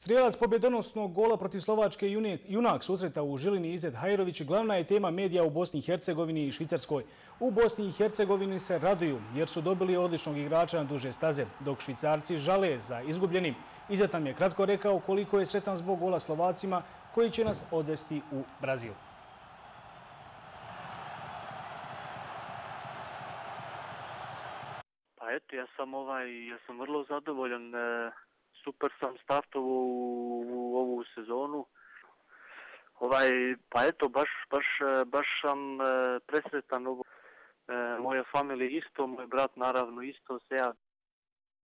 Strijelac pobjedonosnog gola protiv Slovačke junak susreta u Žilini Izet Hajrović glavna je tema medija u Bosni i Hercegovini i Švicarskoj. U Bosni i Hercegovini se raduju jer su dobili odličnog igrača na duže staze, dok Švicarci žale za izgubljenim. Izet nam je kratko rekao koliko je sretan zbog gola Slovacima koji će nas odvesti u Brazil. Pa eto, ja sam vrlo zadovoljan. Super sam startovao u ovu sezonu. Pa eto, baš sam presretan. Moja familija isto, moj brat naravno isto, se ja